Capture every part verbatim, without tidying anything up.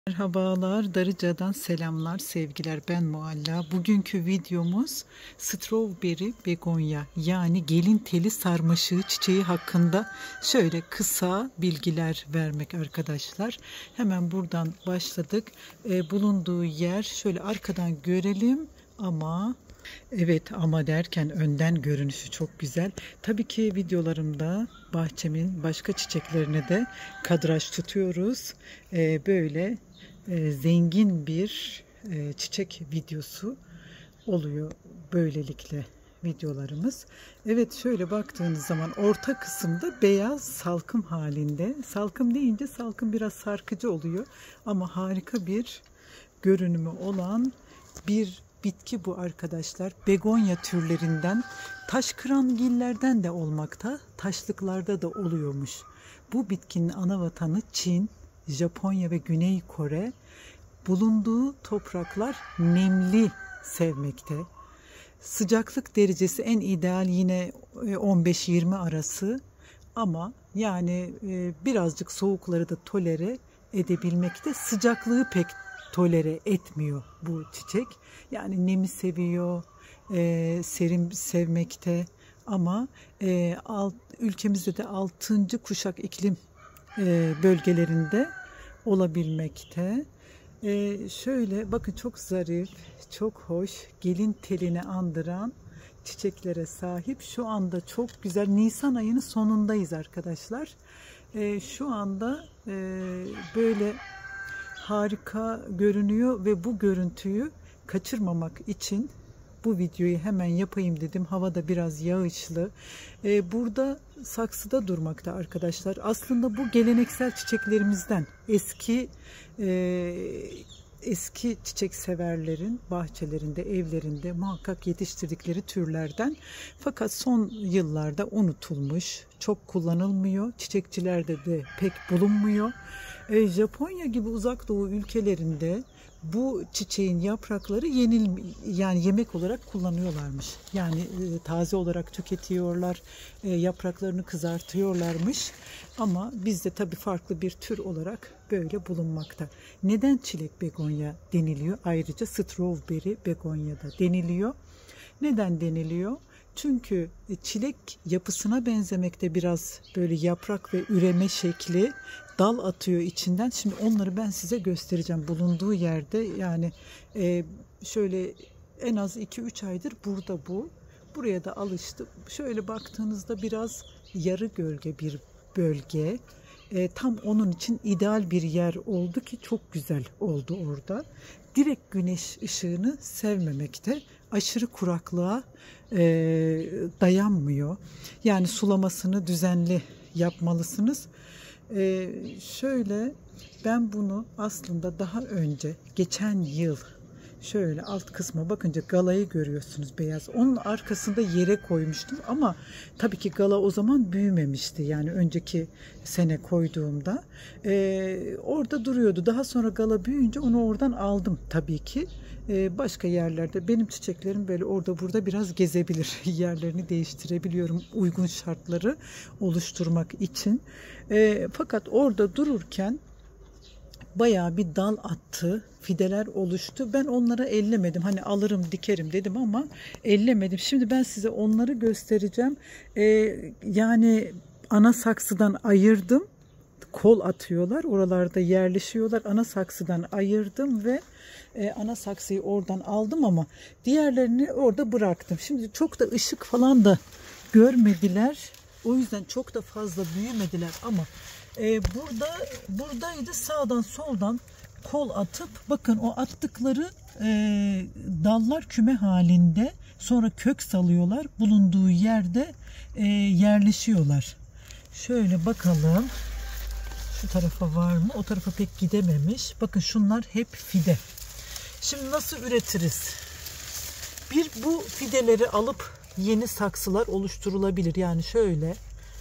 Merhabalar, Darıca'dan selamlar, sevgiler. Ben Mualla. Bugünkü videomuz strawberry begonya yani gelin teli sarmaşığı çiçeği hakkında şöyle kısa bilgiler vermek arkadaşlar. Hemen buradan başladık. E, bulunduğu yer şöyle arkadan görelim ama evet ama derken önden görünüşü çok güzel. Tabii ki videolarımda bahçemin başka çiçeklerine de kadraj tutuyoruz. E, böyle e, zengin bir e, çiçek videosu oluyor böylelikle videolarımız. Evet, şöyle baktığınız zaman orta kısımda beyaz salkım halinde. Salkım deyince salkım biraz sarkıcı oluyor ama harika bir görünümü olan bir bitki bu arkadaşlar. Begonya türlerinden, taşkırangillerden de olmakta, taşlıklarda da oluyormuş. Bu bitkinin ana vatanı Çin, Japonya ve Güney Kore. Bulunduğu topraklar nemli sevmekte. Sıcaklık derecesi en ideal yine on beş yirmi arası ama yani birazcık soğukları da tolere edebilmekte. Sıcaklığı pek tolere etmiyor bu çiçek. Yani nemi seviyor, e, serin sevmekte ama e, alt, ülkemizde de altıncı kuşak iklim e, bölgelerinde olabilmekte. E, şöyle bakın, çok zarif, çok hoş, gelin telini andıran çiçeklere sahip. Şu anda çok güzel. Nisan ayının sonundayız arkadaşlar. E, şu anda e, böyle harika görünüyor ve bu görüntüyü kaçırmamak için bu videoyu hemen yapayım dedim. Hava da biraz yağışlı. Ee, burada saksıda durmakta arkadaşlar. Aslında bu geleneksel çiçeklerimizden, eski e, eski çiçek severlerin bahçelerinde, evlerinde muhakkak yetiştirdikleri türlerden. Fakat son yıllarda unutulmuş, çok kullanılmıyor. Çiçekçilerde de pek bulunmuyor. E, Japonya gibi uzak doğu ülkelerinde bu çiçeğin yaprakları yenil yani yemek olarak kullanıyorlarmış. Yani e, taze olarak tüketiyorlar, e, yapraklarını kızartıyorlarmış. Ama bizde tabii farklı bir tür olarak böyle bulunmakta. Neden çilek begonya deniliyor? Ayrıca strawberry begonya da deniliyor. Neden deniliyor? Çünkü çilek yapısına benzemekte, biraz böyle yaprak ve üreme şekli, dal atıyor içinden. Şimdi onları ben size göstereceğim bulunduğu yerde. Yani e, şöyle en az iki üç aydır burada bu. Buraya da alıştım. Şöyle baktığınızda biraz yarı gölge bir bölge. E, tam onun için ideal bir yer oldu ki çok güzel oldu orada. Direkt güneş ışığını sevmemekte. Aşırı kuraklığa e, dayanmıyor. Yani sulamasını düzenli yapmalısınız. E, şöyle ben bunu aslında daha önce geçen yıl şöyle alt kısma bakınca galayı görüyorsunuz, beyaz. Onun arkasında yere koymuştum ama tabii ki gala o zaman büyümemişti. Yani önceki sene koyduğumda ee, orada duruyordu. Daha sonra gala büyüyünce onu oradan aldım tabii ki. Ee, başka yerlerde benim çiçeklerim böyle orada burada biraz gezebilir. Yerlerini değiştirebiliyorum uygun şartları oluşturmak için. Ee, fakat orada dururken bayağı bir dal attı, fideler oluştu. Ben onları ellemedim. Hani alırım, dikerim dedim ama ellemedim. Şimdi ben size onları göstereceğim. Ee, yani ana saksıdan ayırdım. Kol atıyorlar. Oralarda yerleşiyorlar. Ana saksıdan ayırdım ve e, ana saksıyı oradan aldım ama diğerlerini orada bıraktım. Şimdi çok da ışık falan da görmediler. O yüzden çok da fazla büyümediler ama Ee, burada buradaydı, sağdan soldan kol atıp bakın o attıkları e, dallar küme halinde, sonra kök salıyorlar, bulunduğu yerde e, yerleşiyorlar. Şöyle bakalım, şu tarafa var mı? O tarafa pek gidememiş. Bakın şunlar hep fide. Şimdi nasıl üretiriz? Bir, bu fideleri alıp yeni saksılar oluşturulabilir. Yani şöyle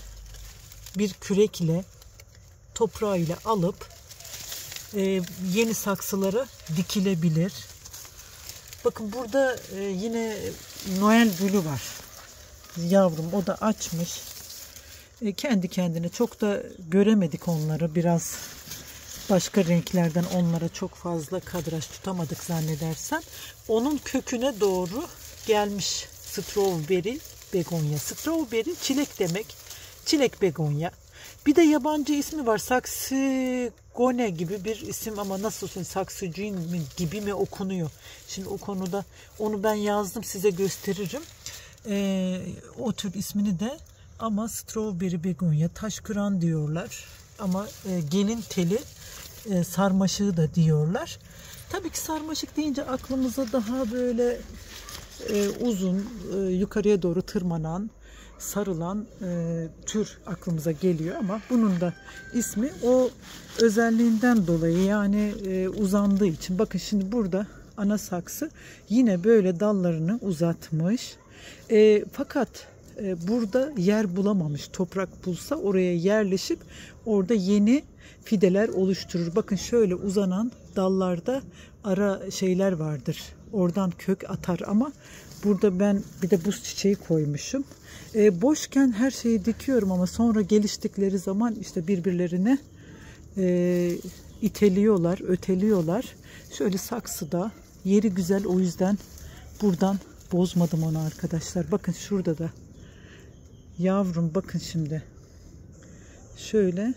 bir kürekle, toprağıyla alıp e, yeni saksılara dikilebilir. Bakın burada e, yine Noel gülü var. Yavrum, o da açmış. E, kendi kendine çok da göremedik onları. Biraz başka renklerden onlara çok fazla kadraj tutamadık zannedersem. Onun köküne doğru gelmiş strawberry begonya. Strawberry çilek demek. Çilek begonya. Bir de yabancı ismi var. Saxigone gibi bir isim ama nasıl olsun, Saxigone mi gibi mi okunuyor. Şimdi o konuda onu ben yazdım, size gösteririm. Ee, o tür ismini de, ama strawberry begonya, taşkıran diyorlar. Ama e, gelin teli e, sarmaşığı da diyorlar. Tabii ki sarmaşık deyince aklımıza daha böyle e, uzun, e, yukarıya doğru tırmanan, sarılan e, tür aklımıza geliyor, ama bunun da ismi o özelliğinden dolayı, yani e, uzandığı için. Bakın şimdi burada ana saksı yine böyle dallarını uzatmış. E, fakat e, burada yer bulamamış. Toprak bulsa oraya yerleşip orada yeni fideler oluşturur. Bakın şöyle uzanan dallarda ara şeyler vardır. Oradan kök atar, ama burada ben bir de buz çiçeği koymuşum. E, boşken her şeyi dikiyorum, ama sonra geliştikleri zaman işte birbirlerine e, iteliyorlar, öteliyorlar. Şöyle saksıda yeri güzel, o yüzden buradan bozmadım onu arkadaşlar. Bakın şurada da yavrum, bakın şimdi şöyle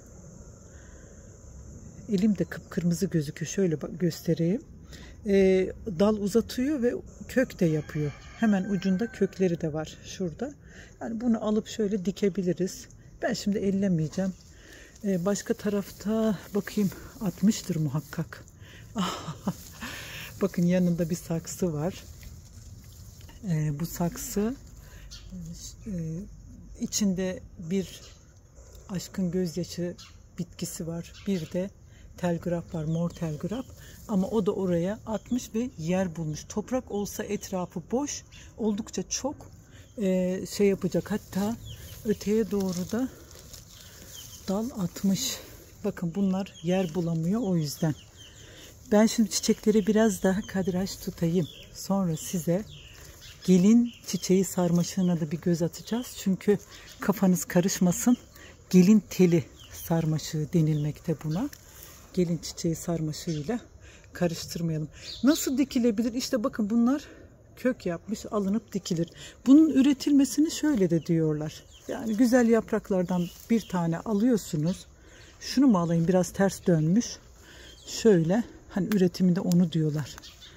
elim de kıpkırmızı gözüküyor. Şöyle bak göstereyim. E, dal uzatıyor ve kök de yapıyor. Hemen ucunda kökleri de var şurada. Yani bunu alıp şöyle dikebiliriz. Ben şimdi ellemeyeceğim. E, başka tarafta bakayım, atmıştır muhakkak. Bakın yanında bir saksı var. E, bu saksı e, içinde bir aşkın gözyaşı bitkisi var. Bir de telgraf var, mor telgraf, ama o da oraya atmış ve yer bulmuş. Toprak olsa etrafı boş, oldukça çok e, şey yapacak. Hatta öteye doğru da dal atmış. Bakın bunlar yer bulamıyor, o yüzden. Ben şimdi çiçekleri biraz daha kadraj tutayım. Sonra size gelin çiçeği sarmaşığına da bir göz atacağız. Çünkü kafanız karışmasın. Gelin teli sarmaşığı denilmekte buna. Gelin çiçeği sarmaşığıyla karıştırmayalım. Nasıl dikilebilir? İşte bakın bunlar kök yapmış, alınıp dikilir. Bunun üretilmesini şöyle de diyorlar. Yani güzel yapraklardan bir tane alıyorsunuz. Şunu mu alayım? Biraz ters dönmüş. Şöyle, hani üretiminde onu diyorlar.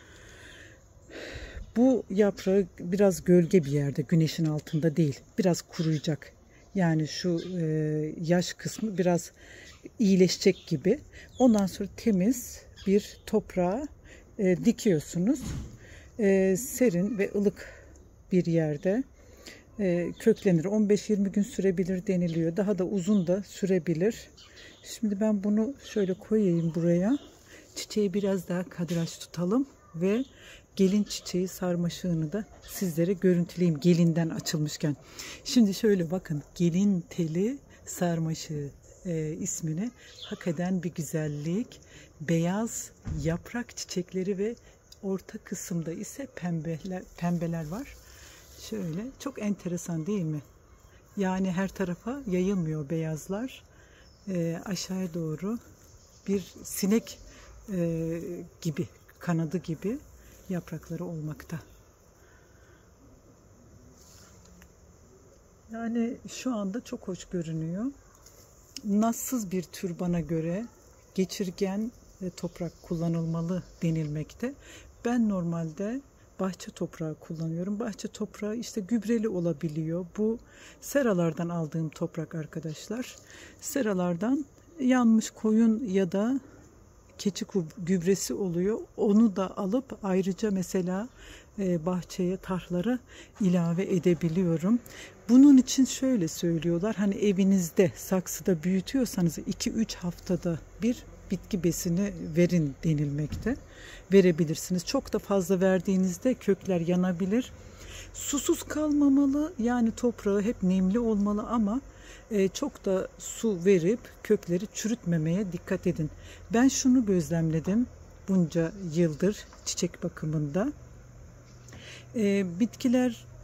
Bu yaprağı biraz gölge bir yerde, güneşin altında değil. Biraz kuruyacak. Yani şu e, yaş kısmı biraz iyileşecek gibi. Ondan sonra temiz bir toprağa e, dikiyorsunuz. E, serin ve ılık bir yerde e, köklenir. on beş yirmi gün sürebilir deniliyor. Daha da uzun da sürebilir. Şimdi ben bunu şöyle koyayım buraya. Çiçeği biraz daha kadraj tutalım ve gelin çiçeği sarmaşığını da sizlere görüntüleyeyim, gelinden açılmışken. Şimdi şöyle bakın, gelin teli sarmaşığı e, ismini hak eden bir güzellik. Beyaz yaprak çiçekleri ve orta kısımda ise pembeler, pembeler var. Şöyle çok enteresan değil mi? Yani her tarafa yayılmıyor beyazlar. E, aşağıya doğru bir sinek e, gibi, kanadı gibi yaprakları olmakta. Yani şu anda çok hoş görünüyor. Nazsız bir tür bana göre, geçirgen toprak kullanılmalı denilmekte. Ben normalde bahçe toprağı kullanıyorum. Bahçe toprağı işte gübreli olabiliyor. Bu seralardan aldığım toprak arkadaşlar. Seralardan yanmış koyun ya da keçi gübresi oluyor. Onu da alıp ayrıca mesela bahçeye, tarhlara ilave edebiliyorum. Bunun için şöyle söylüyorlar. Hani evinizde saksıda büyütüyorsanız iki üç haftada bir bitki besini verin denilmekte. Verebilirsiniz. Çok da fazla verdiğinizde kökler yanabilir. Susuz kalmamalı. Yani toprağı hep nemli olmalı, ama e, çok da su verip kökleri çürütmemeye dikkat edin. Ben şunu gözlemledim bunca yıldır çiçek bakımında. E, bitkiler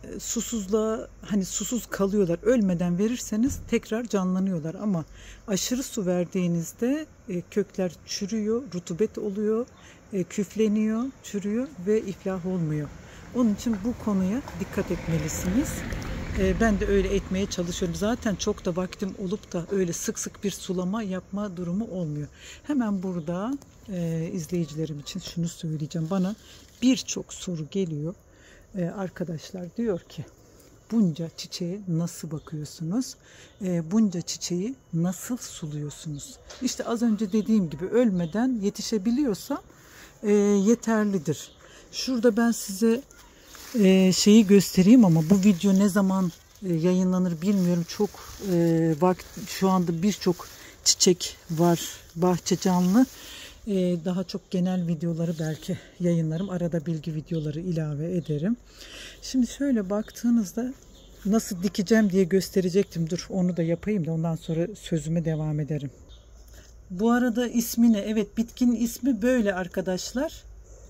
e, susuzluğa, hani susuz kalıyorlar. Ölmeden verirseniz tekrar canlanıyorlar ama aşırı su verdiğinizde e, kökler çürüyor, rutubet oluyor, e, küfleniyor, çürüyor ve iflah olmuyor. Onun için bu konuya dikkat etmelisiniz. E, ben de öyle etmeye çalışıyorum. Zaten çok da vaktim olup da öyle sık sık bir sulama yapma durumu olmuyor. Hemen burada e, izleyicilerim için şunu söyleyeceğim. Bana birçok soru geliyor. E, arkadaşlar diyor ki, bunca çiçeğe nasıl bakıyorsunuz? E, bunca çiçeği nasıl suluyorsunuz? İşte az önce dediğim gibi ölmeden yetişebiliyorsam e, yeterlidir. Şurada ben size e, şeyi göstereyim ama bu video ne zaman e, yayınlanır bilmiyorum. Çok e, vakit, şu anda birçok çiçek var, bahçe canlı. Ee, daha çok genel videoları belki yayınlarım. Arada bilgi videoları ilave ederim. Şimdi şöyle baktığınızda nasıl dikeceğim diye gösterecektim. Dur onu da yapayım da ondan sonra sözüme devam ederim. Bu arada ismi ne? Evet, bitkinin ismi böyle arkadaşlar.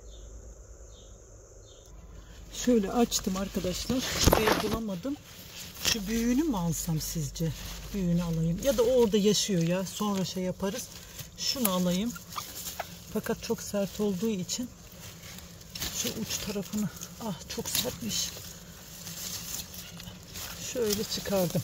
Şöyle açtım arkadaşlar. Şurayı bulamadım. Şu büyüğünü mü alsam sizce? Büyüğünü alayım. Ya da o orada yaşıyor ya. Sonra şey yaparız. Şunu alayım. Fakat çok sert olduğu için şu uç tarafını, ah çok sertmiş. Şöyle çıkardım.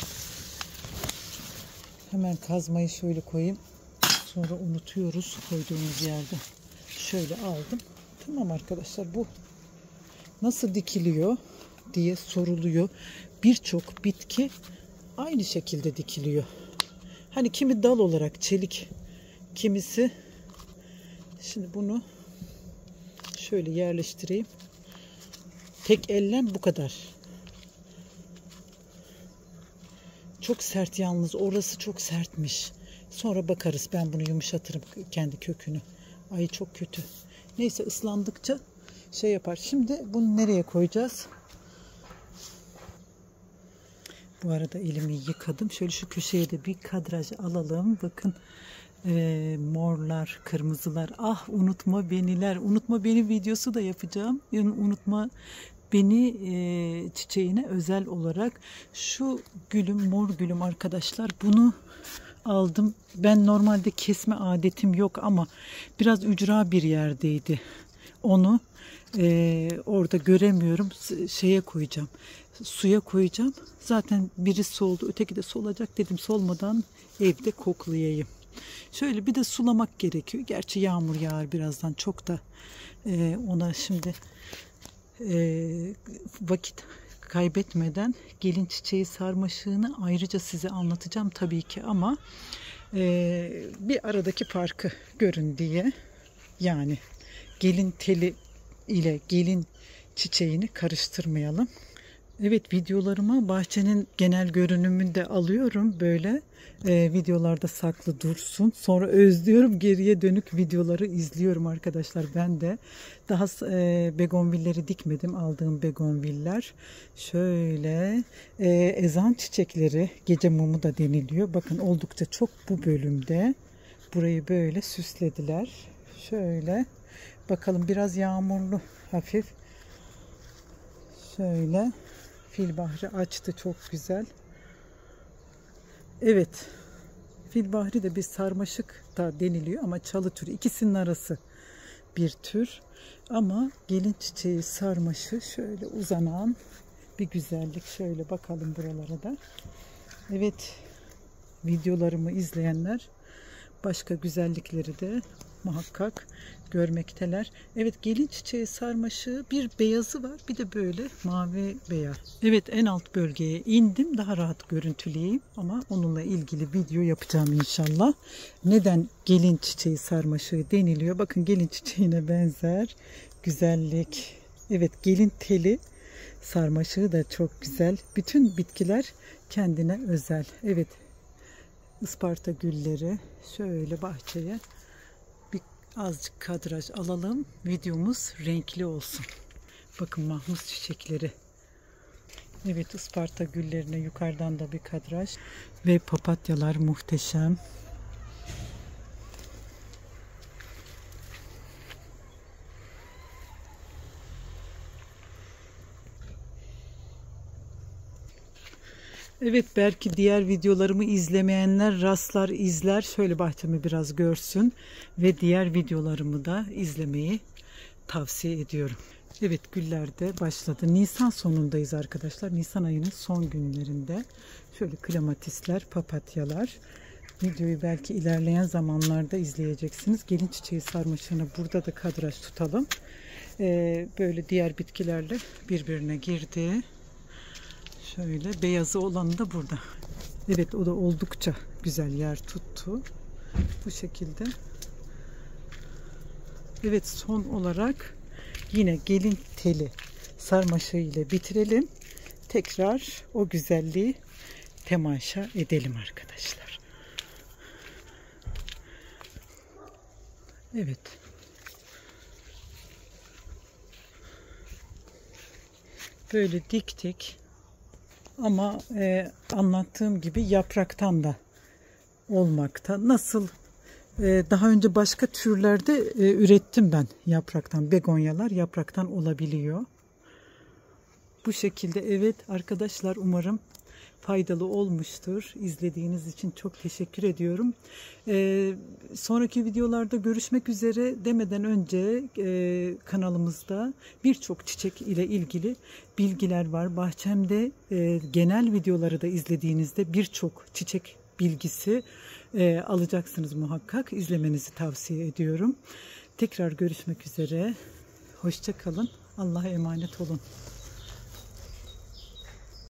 Hemen kazmayı şöyle koyayım. Sonra unutuyoruz koyduğumuz yerde. Şöyle aldım. Tamam arkadaşlar, bu nasıl dikiliyor diye soruluyor. Birçok bitki aynı şekilde dikiliyor. Hani kimi dal olarak çelik, kimisi. Şimdi bunu şöyle yerleştireyim. Tek elle bu kadar. Çok sert yalnız. Orası çok sertmiş. Sonra bakarız. Ben bunu yumuşatırım kendi kökünü. Ay çok kötü. Neyse, ıslandıkça şey yapar. Şimdi bunu nereye koyacağız? Bu arada elimi yıkadım. Şöyle şu köşeye de bir kadraj alalım. Bakın. Ee, morlar, kırmızılar. Ah, unutma beniler. Unutma beni videosu da yapacağım. Yani unutma beni e, çiçeğine özel olarak. Şu gülüm, mor gülüm arkadaşlar. Bunu aldım. Ben normalde kesme adetim yok ama biraz ücra bir yerdeydi. Onu e, orada göremiyorum. Şeye koyacağım. Suya koyacağım. Zaten biri soldu, öteki de solacak dedim. Solmadan evde koklayayım. Şöyle bir de sulamak gerekiyor. Gerçi yağmur yağar birazdan. Çok da e, ona şimdi e, vakit kaybetmeden gelin çiçeği sarmaşığını ayrıca size anlatacağım tabii ki ama e, bir aradaki farkı görün diye. Yani gelin teli ile gelin çiçeğini karıştırmayalım. Evet, videolarıma bahçenin genel görünümünü de alıyorum böyle. Ee, videolarda saklı dursun. Sonra özlüyorum, geriye dönük videoları izliyorum arkadaşlar. Ben de daha e, begonvilleri dikmedim. Aldığım begonviller. Şöyle e, ezan çiçekleri, gece mumu da deniliyor. Bakın oldukça çok bu bölümde. Burayı böyle süslediler. Şöyle bakalım, biraz yağmurlu hafif. Şöyle filbahri açtı, çok güzel. Evet, filbahri de bir sarmaşık da deniliyor ama çalı türü, ikisinin arası bir tür. Ama gelin çiçeği sarmaşığı şöyle uzanan bir güzellik. Şöyle bakalım buralara da. Evet, videolarımı izleyenler başka güzellikleri de muhakkak görmekteler. Evet, gelin çiçeği sarmaşığı bir beyazı var, bir de böyle mavi beyaz. Evet, en alt bölgeye indim, daha rahat görüntüleyeyim ama onunla ilgili video yapacağım inşallah. Neden gelin çiçeği sarmaşığı deniliyor? Bakın, gelin çiçeğine benzer güzellik. Evet, gelin teli sarmaşığı da çok güzel. Bütün bitkiler kendine özel. Evet, Isparta gülleri. Şöyle bahçeye bir azıcık kadraj alalım. Videomuz renkli olsun. Bakın mahmuz çiçekleri. Evet, Isparta güllerine yukarıdan da bir kadraj. Ve papatyalar muhteşem. Evet, belki diğer videolarımı izlemeyenler rastlar, izler. Şöyle bahçemi biraz görsün ve diğer videolarımı da izlemeyi tavsiye ediyorum. Evet, güller de başladı. Nisan sonundayız arkadaşlar. Nisan ayının son günlerinde. Şöyle klematisler, papatyalar. Videoyu belki ilerleyen zamanlarda izleyeceksiniz. Gelin çiçeği sarmaşığını burada da kadraj tutalım. Ee, böyle diğer bitkilerle birbirine girdi. Şöyle beyazı olanı da burada. Evet, o da oldukça güzel yer tuttu. Bu şekilde. Evet, son olarak yine gelin teli sarmaşığı ile bitirelim. Tekrar o güzelliği temaşa edelim arkadaşlar. Evet. Böyle diktik. Ama e, anlattığım gibi yapraktan da olmakta. Nasıl e, daha önce başka türlerde e, ürettim ben yapraktan. Begonyalar yapraktan olabiliyor. Bu şekilde. Evet arkadaşlar, umarım faydalı olmuştur. İzlediğiniz için çok teşekkür ediyorum. Ee, sonraki videolarda görüşmek üzere demeden önce e, kanalımızda birçok çiçek ile ilgili bilgiler var. Bahçemde e, genel videoları da izlediğinizde birçok çiçek bilgisi e, alacaksınız muhakkak. İzlemenizi tavsiye ediyorum. Tekrar görüşmek üzere. Hoşça kalın. Allah'a emanet olun.